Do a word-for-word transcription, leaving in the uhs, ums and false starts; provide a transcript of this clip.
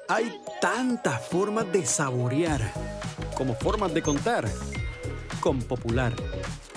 Hay tantas formas de saborear como formas de contar con Popular.